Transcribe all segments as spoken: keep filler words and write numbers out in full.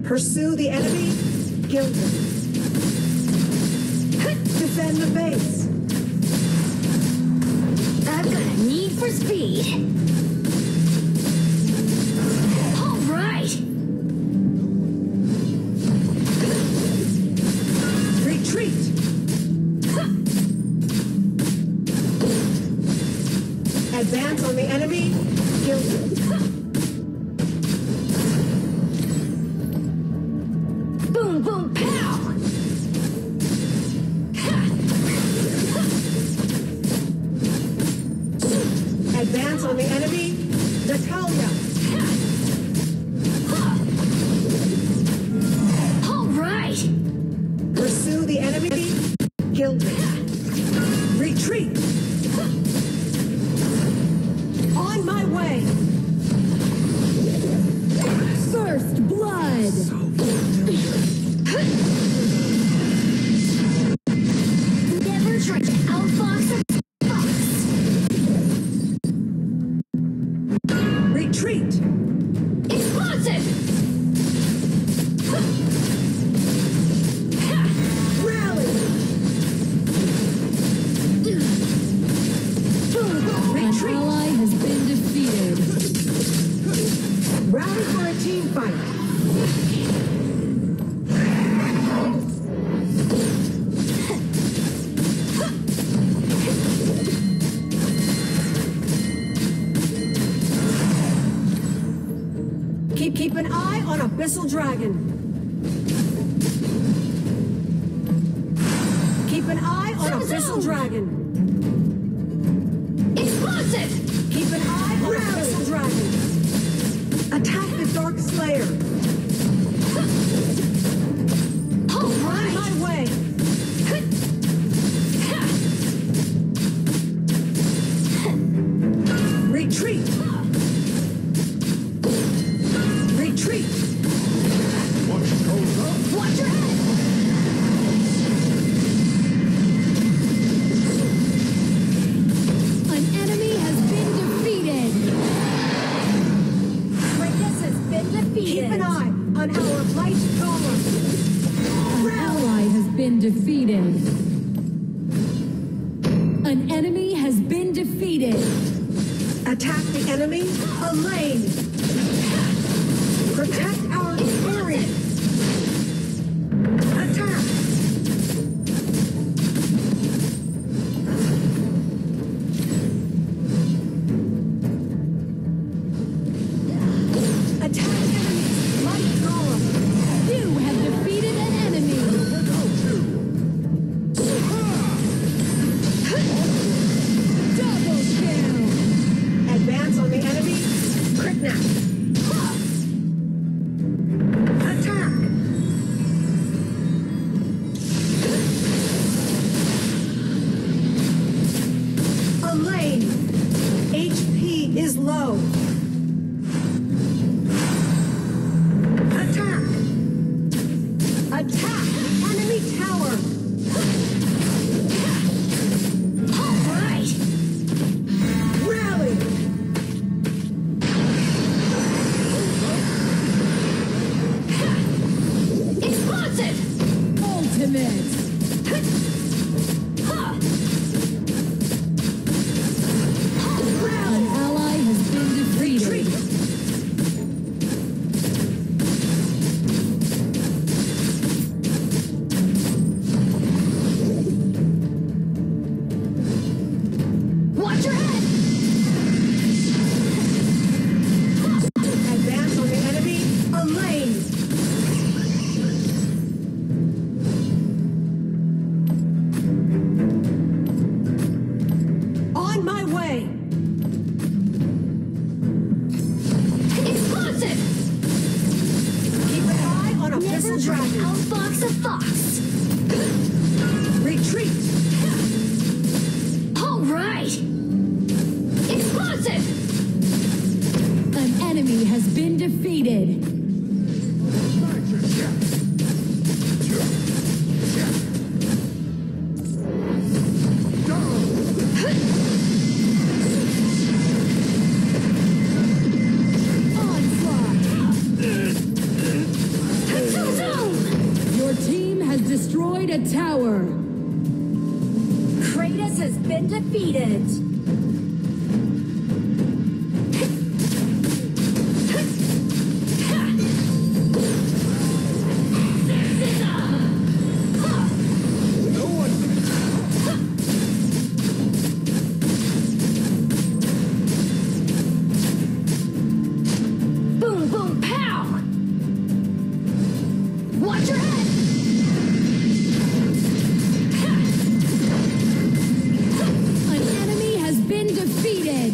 Pursue the enemy, Gildan. Defend the base. I've got a need for speed. All right. Retreat. Advance on the enemy, Gildan. Boom, boom, pow! Advance on the enemy, Natalia. All right! Pursue the enemy, Gildan. Retreat. On my way. First blood! Never try to outfox a fox! Retreat. Explosive! Rally. An ally has been defeated. Rally for a team fight. Keep keep an eye on Abyssal Dragon. Keep an eye on Zoom, Abyssal zoom. Dragon. Explosive! Keep an eye on Abyssal Dragon. Attack the Dark Slayer. All On right! my way. Retreat. Retreat. Watch your head! An enemy has been defeated. Greatness has been defeated! Keep an eye on our light column. An ally has been defeated. An enemy has been defeated. Attack the enemy, Elaine. Protect our experience. Attack. Attack enemy's light column. You have defeated an enemy. Double kill. Advance on the enemy, Kriknak. Attack. Elaine, H P is low. Attack. Attack the enemy tower. All right! Rally. Explosive! Ultimate. An ally has been defeated. Retreat. Watch your head! Advance on the enemy, Elaine. On my way. Explosive! Keep an eye on Never Abyssal try to Dragon. outfox a fox! Retreat. All right! Explosive! An enemy has been defeated. Onslaught! a tower. Kratos has been defeated. Boom, boom, pow! Watch your head! An enemy has been defeated.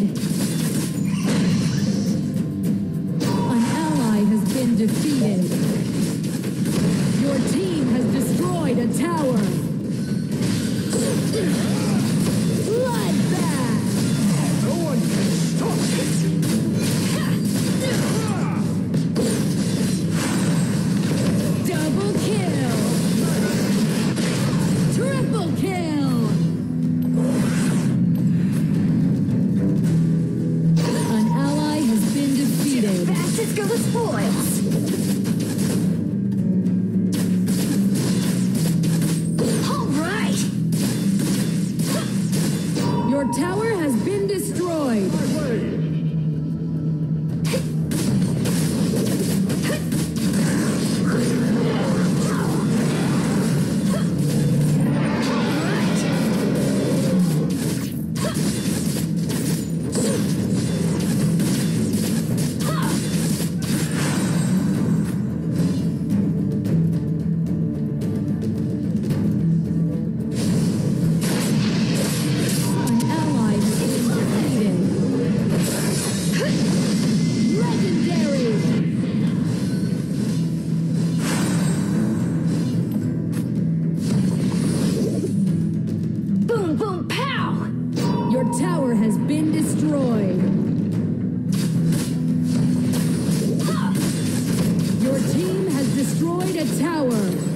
An ally has been defeated. Your team has destroyed a tower. Bloodbath! No one can stop it! Double kill! Triple kill! An ally has been defeated. Fastest go the spoils! Alright! Your tower has been destroyed. My way! An ally has been defeated. Legendary! Boom, boom, pow! Your tower has been destroyed. Your team has destroyed a tower.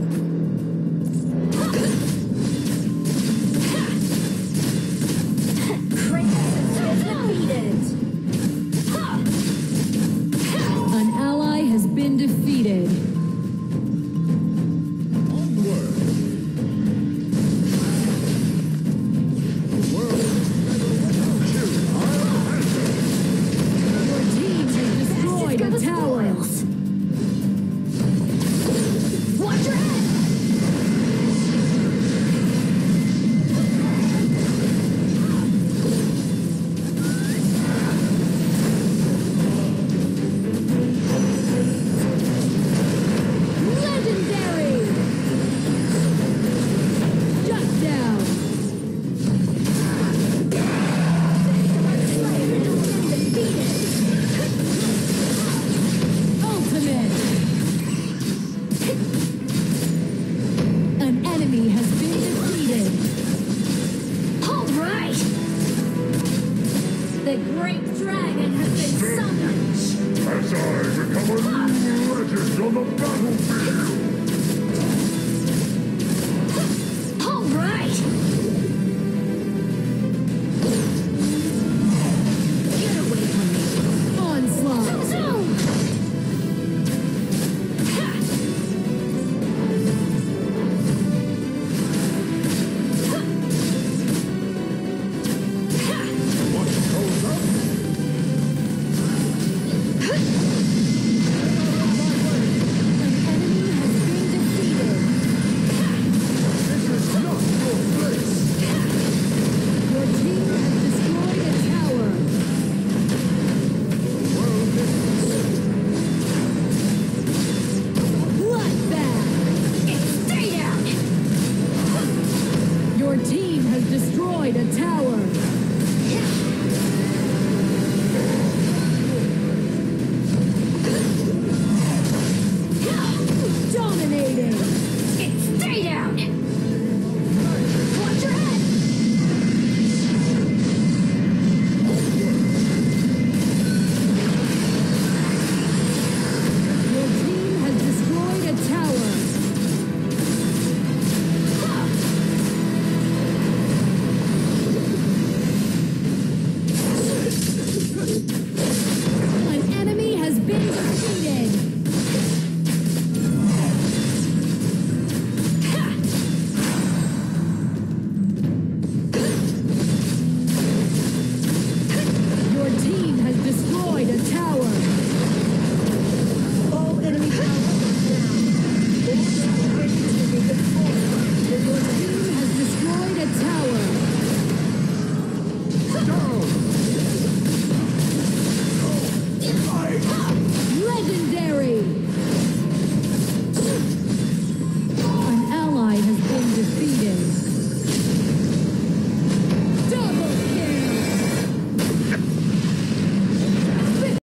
Kratos has been defeated! An ally has been defeated. Onward! The world is never without you. I'll answer. Your team has destroyed Go a the tower. spoils! Watch your head! Legendary! Shut down! Ultimate! An enemy has been defeated. Alright! The great dragon has been summoned. As I become a new legend on the battlefield!